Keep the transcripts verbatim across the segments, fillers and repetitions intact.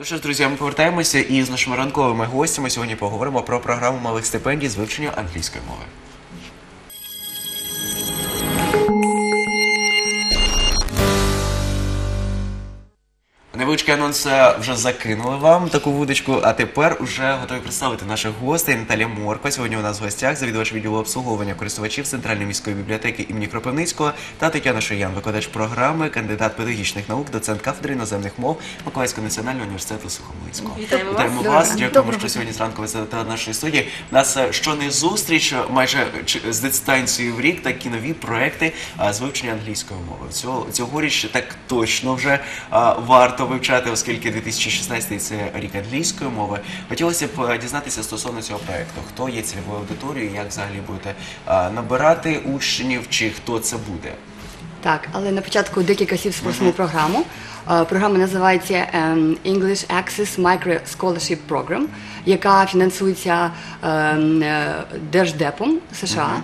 Ну що ж, друзі, ми повертаємося і з нашими ранковими гостями сьогодні поговоримо про програму малих стипендій з вивчення англійської мови. Невеличкий анонс вже закинули вам таку вудочку, а тепер вже готові представити наших гостей. Наталія Морква сьогодні у нас в гостях, завідувач відділу обслуговування користувачів Центральної міської бібліотеки імені Кропивницького, та Тетяна Шиян, викладач програми, кандидат педагогічних наук, доцент кафедри іноземних мов Миколаївського національного університету Сухомлинського. Вітаємо, Вітаємо вас. вас, дякуємо, що сьогодні зранку ви завітали до нашої студії. У нас що не зустріч, майже з дистанцією в рік, такі нові проекти з вивчення англійської мови. Цього, цьогоріч так точно вже а, варто вивчати, оскільки дві тисячі шістнадцятий – це рік англійської мови. Хотілося б дізнатися стосовно цього проєкту. Хто є цільовою аудиторією, як взагалі будете а, набирати учнів, чи хто це буде? Так, але на початку декілька слів про саму програму. Програма називається English Access Micro Scholarship Program, яка фінансується Держдепом США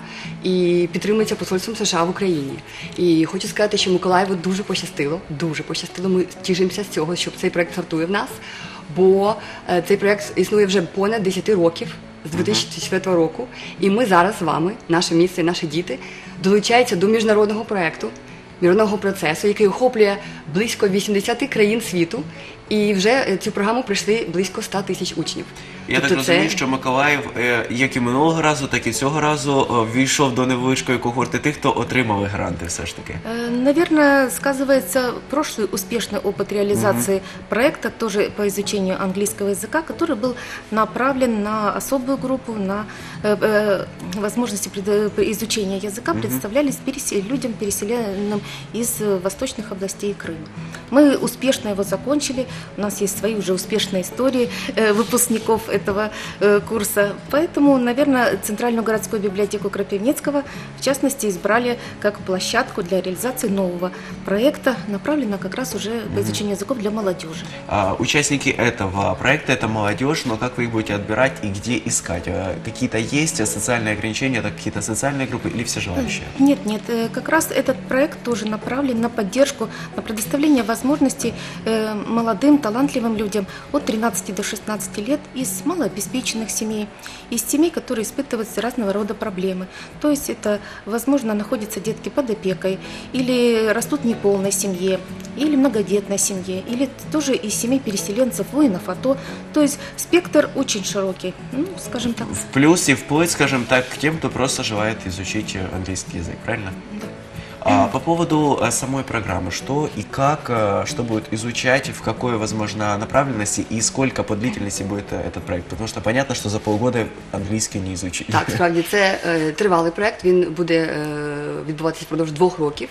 і підтримується посольством США в Україні. І хочу сказати, що Миколаєву дуже пощастило, дуже пощастило. Ми тішимося з цього, що цей проєкт стартує в нас, бо цей проєкт існує вже понад десять років. З дві тисячі четвертого року, і ми зараз з вами, наше місце, наші діти, долучаються до міжнародного проєкту, міжнародного процесу, який охоплює близько вісімдесят країн світу, і вже цю програму пройшли близько ста тисяч учнів. Я тобто так розумію, це... що Миколаїв, як і минулого разу, так і цього разу ввійшов до невеличкої когорти тих, хто отримали гранти все ж таки. Наверное, сказывается прошлый успешный опыт реализации mm-hmm. проекта, тоже по изучению английского языка, который был направлен на особую группу, на э, э, возможности пред... изучения языка, mm-hmm. представлялись перес... людям, переселенным из восточных областей Крыма. Мы успешно его закончили, у нас есть свои уже успешные истории э, выпускников этого э, курса. Поэтому, наверное, Центральную городскую библиотеку Кропивницкого, в частности, избрали как площадку для реализации нового проекта, направленного как раз уже по изучению языков для молодежи. А, участники этого проекта – это молодежь, но как вы их будете отбирать и где искать? Какие-то есть социальные ограничения, это какие-то социальные группы или все желающие? Нет, нет, как раз этот проект тоже направлен на поддержку, на предоставление возможностей э, молодым, талантливым людям от тринадцати до шестнадцати лет из малообеспеченных семей, из семей, которые испытывают разного рода проблемы. То есть это, возможно, находятся детки под опекой, или растут в неполной семье, или многодетной семье, или тоже из семей переселенцев, воинов АТО. То есть спектр очень широкий, ну, скажем так. В плюс и вплоть, скажем так, к тем, кто просто желает изучить английский язык, правильно? Да. А по поводу самой программы, что и как, что будет изучать, в какой, возможно, направленности и сколько по длительности будет этот проект? Потому что понятно, что за полгода англійський не изучить. Так, справді, це е, тривалий проект, він буде е, відбуватися впродовж двох років.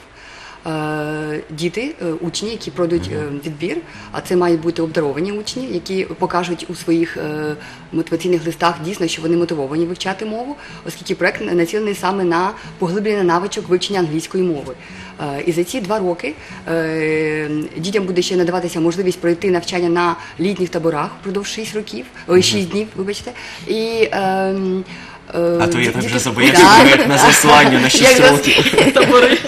Е, діти, е, учні, які пройдуть е, відбір, а це мають бути обдаровані учні, які покажуть у своїх е, мотиваційних листах дійсно, що вони мотивовані вивчати мову, оскільки проект націлений саме на поглиблення навичок вивчення англійської мови. Е, і за ці два роки е, дітям буде ще надаватися можливість пройти навчання на літніх таборах впродовж шість років, ой, шість днів, вибачте, і е, А то я так вже забоявся, що як на заслання на шість років. Табори.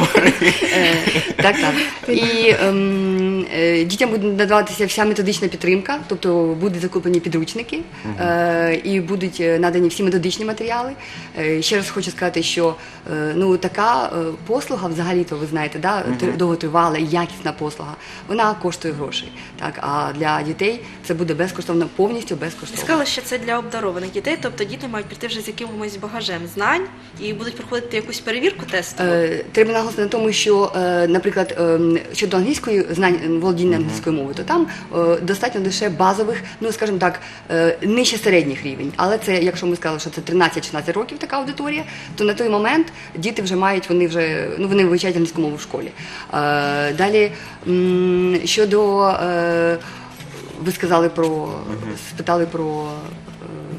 Так, так. І ем, дітям буде надаватися вся методична підтримка, тобто будуть закуплені підручники е, і будуть надані всі методичні матеріали. Е, ще раз хочу сказати, що е, ну, така е, послуга, взагалі-то, ви знаєте, да, довготривала і якісна послуга, вона коштує грошей. Так, а для дітей це буде безкоштовно, повністю безкоштовно. Сказала, що це для обдарованих дітей, тобто діти мають прийти вже з якимось багажем знань і будуть проходити якусь перевірку тестову? Е, треба наголосити на тому, що, е, наприклад, е, щодо англійської знань, володіння англійською мовою, то там е, достатньо лише базових, ну, скажімо так, е, нижче середніх рівень. Але це, якщо ми сказали, що це тринадцять-шістнадцять років така аудиторія, то на той момент діти вже мають, вони вже, ну, вони вивчають англійську мову в школі. Е, далі, м, щодо, е, ви сказали про, спитали про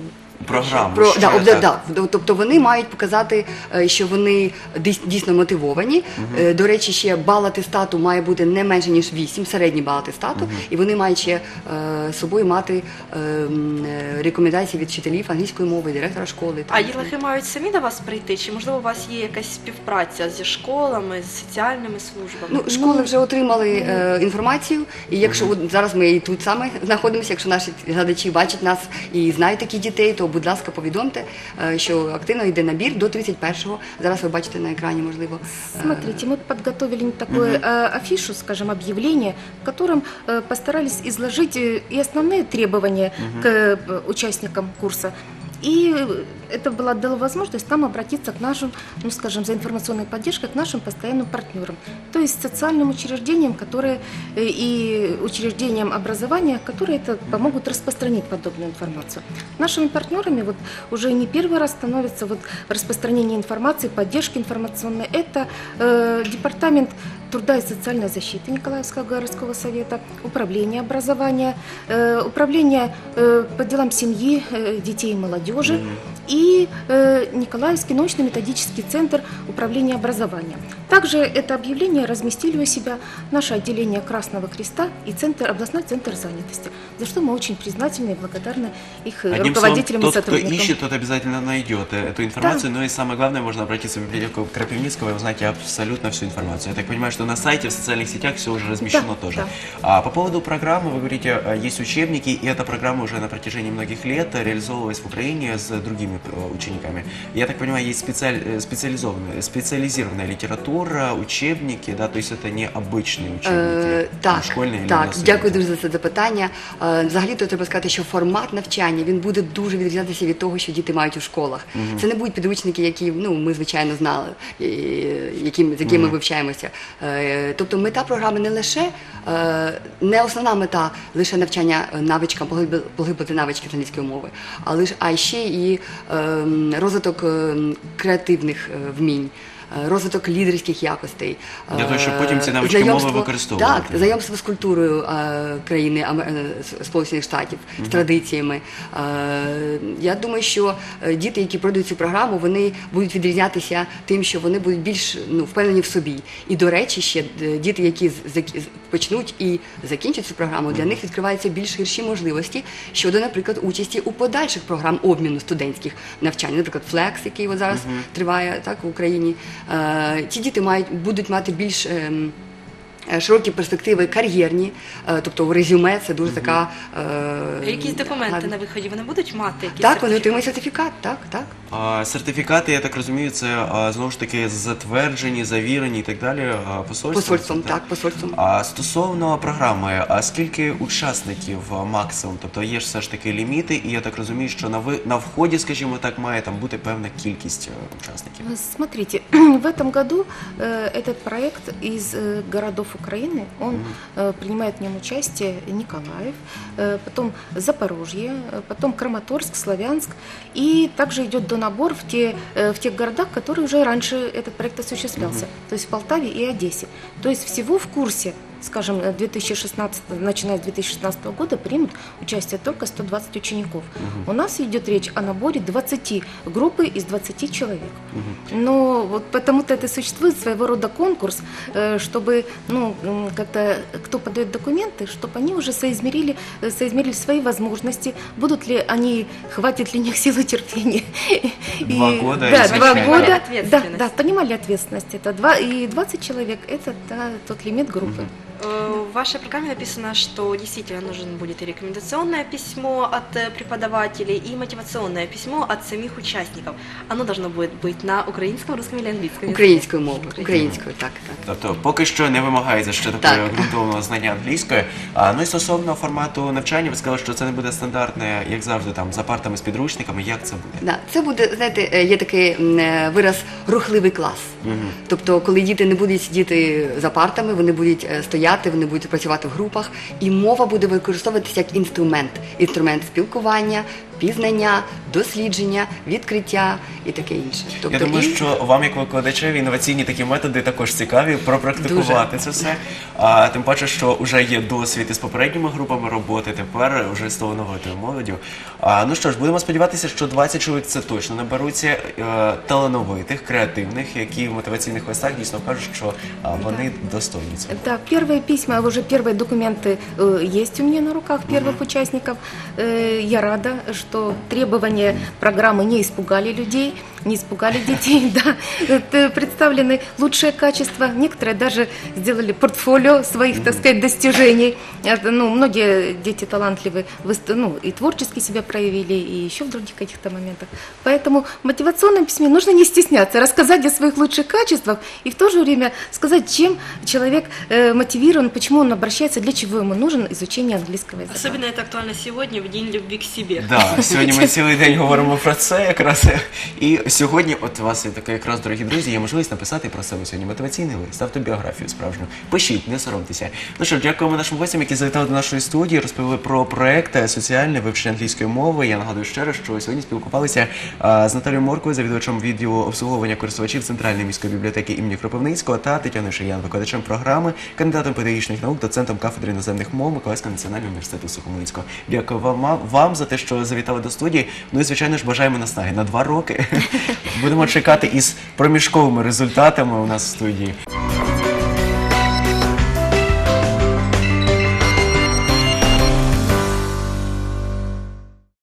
програму. Про, ще, да, обда- так. да. Тобто вони мають показати, е, що вони дійс- дійсно мотивовані. Е, До речі, ще бал атестату має бути не менше, ніж вісім, середній бал атестату, і вони мають ще е, з собою мати е, м, е, рекомендації від вчителів англійської мови, директора школи. і так А далі. дітлахи мають самі до вас прийти? Чи можливо у вас є якась співпраця зі школами, з соціальними службами? Ну, школи вже отримали е, інформацію, і якщо от зараз ми і тут саме знаходимося, якщо наші глядачі бачать нас і знають таких дітей, то, будь ласка, повідомте, е, що активно йде набір до тридцять першого. Зараз ви бачите на екрані, можливо. е, Смотрите, мы подготовили такое э, афишу, скажем, объявление, в котором э, постарались изложить э, и основные требования к э, участникам курса. И это было, дало возможность нам обратиться к нашим, ну скажем, за информационной поддержкой, к нашим постоянным партнерам, то есть социальным учреждениям, которые э, и учреждениям образования, которые это помогут распространить подобную информацию. Нашими партнерами вот уже не первый раз становится вот распространение информации, поддержки информационной. Это э, департамент труда и социальной защиты Николаевского городского совета, управление образования, э, управление э, по делам семьи, э, детей и молодежи и э, Николаевский научно-методический центр управления образования. Также это объявление разместили у себя наше отделение Красного Креста и центр, областной центр занятости, за что мы очень признательны и благодарны их э, Одним руководителям словом, и тот, кто сотрудникам. ищет, тот обязательно найдет э, эту информацию. Ну и самое главное, можно обратиться в библиотеку Крапивницкого и узнать абсолютно всю информацию. Я так понимаю, что на сайте, в социальных сетях все уже размещено Да, тоже. да. А по поводу программы, вы говорите, э, есть учебники, и эта программа уже на протяжении многих лет э, реализовывалась в Украине с другими э, учениками. Я так понимаю, есть специаль- э, специализованная, специализированная литература, учебники, да, то есть это не обычные учебники, Е, там, так, школьные или так, университетские. дякую дуже за це запитання. Е, Взагалі-то треба сказати, що формат навчання він буде дуже відрізнятися від того, що діти мають у школах. Це не будуть підручники, які ну ми звичайно знали, і- яким з якими ми вивчаємося. Е, Тобто мета програми не лише е, не основна мета лише навчання навичкам, поглиб- поглибити навички з англійської мови, а лише а ще і е, розвиток е, креативних е, вмінь. е, Розвиток лідерських якостей, Для того, щоб потім ці е, навички мови знайомство- використовувати. Так, знайомство з культурою е, країни Аме- е, С- Сполучених Штатів, з традиціями. Е, Я думаю, що е, діти, які пройдуть цю програму, вони будуть відрізнятися тим, що вони будуть більш ну, впевнені в собі. І, до речі, ще е, діти, які з- зак- з- почнуть і закінчать цю програму, для них відкриваються більш ширші можливості щодо, наприклад, участі у подальших програм обміну студентських навчань. Наприклад, Флекс, який от зараз триває так, в Україні. Е, Ці діти мають, будуть мати більш ем, е, широкі перспективи кар'єрні, е, тобто у резюме це дуже така... е, Якісь документи гарна- на виході вони будуть мати? Якісь Так, вони сертифікати? отримують сертифікат, так, так. А, Сертифікати, я так розумію, це а, знову ж таки затверджені, завірені і так далі а, посольством. Посольством, Це так, посольством. А стосовно програми, а скільки учасників а, максимум? Тобто є ж все ж таки ліміти, і я так розумію, що на ви на вході, скажімо так, має там бути певна кількість а, учасників. Смотрите, в этом году э, этот проект из э, городов Украины, он э, принимает в нем участие Николаев, э, потом Запорожье, э, потом Краматорск, Славянск, и также идет донабор в, те, э, в тех городах, которые уже раньше этот проект осуществлялся, то есть в Полтаве и Одессе. То есть всего в курсе, скажем, две тысячи шестнадцатого, начиная с две тысячи шестнадцатого года, примут участие только сто двадцать учеников. У нас идет речь о наборе двадцати группы из двадцати человек. Но вот потому-то это существует своего рода конкурс, э, чтобы ну, м, как-то кто подает документы, чтобы они уже соизмерили, э, соизмерили свои возможности, будут ли они, хватит ли у них силы терпения. Два И- года Да, изучения. два года. Да, Ответственность. да, понимали ответственность. Это два, и двадцать человек – это да, тот лимит группы. Э, В вашей программе написано, что действительно нужен будет и рекомендационное письмо от э, преподавателей, и мотивационное письмо от самих участников. Оно должно будет быть на украинском, русском или английском языке? Українською мовою, українською, так, так. Тобто поки що не вимагається ще такого Так. ґрунтовного знання англійської. А, ну і стосовно формату навчання, ви сказали, що це не буде стандартне, як завжди, там за партами з підручниками. Як це буде? Да, це буде, знаєте, е, є такий м, е, вираз рухливий клас. Тобто, коли діти не будуть сидіти за партами, вони будуть е, стояти, вони будуть працювати в групах, і мова буде використовуватися як інструмент, інструмент спілкування, пізнання, дослідження, відкриття і таке інше. Я думаю, і- що вам, як викладачеві, інноваційні такі методи також цікаві пропрактикувати це все. А тим паче, що вже є досвід із попередніми групами роботи, тепер вже з талановитою молоддю. А, ну що ж, будемо сподіватися, що двадцять чоловік це точно наберуться е, талановитих, креативних, які в мотиваційних листах дійсно кажуть, що а, вони достойні цього. Да, первые письма, уже первые документы э, есть у меня на руках первых участников. Э, я рада, что требования программы не испугали людей, не испугали детей. Да. Это представлены лучшие качества. Некоторые даже сделали портфолио своих, так сказать, достижений. Это, ну, многие дети талантливые, выст- ну, и творчески себя проявили, и еще в других каких-то моментах. Поэтому в мотивационном письме нужно не стесняться, рассказать о своих лучших качествах и в то же время сказать, чем человек э, мотивирован, почему он обращается, для чего ему нужен изучение английского языка. Особенно это актуально сегодня, в День любви к себе. Да, сьогодні ми цілий день говоримо про це якраз. І сьогодні, от у вас є така якраз, дорогі друзі, є можливість написати про себе сьогодні мотиваційний лист, автобіографію справжню. Пишіть, не соромтеся. Ну що, дякуємо нашим гостям, які завітали до нашої студії, розповіли про проект соціальне вивчення англійської мови. Я нагадую ще раз, що сьогодні спілкувалися а, з Наталією Морквою, завідувачем відділу обслуговування користувачів Центральної міської бібліотеки імені Кропивницького, та Тетяною Шиян, викладачем програми, кандидатом педагогічних наук, доцентом кафедри іноземних мов Миколаївського національного університету Сухомлинського. Дякую вам, вам за те, що завітали до студії. Ну і, звичайно ж, бажаємо наснаги на два роки. Будемо чекати із проміжковими результатами у нас в студії.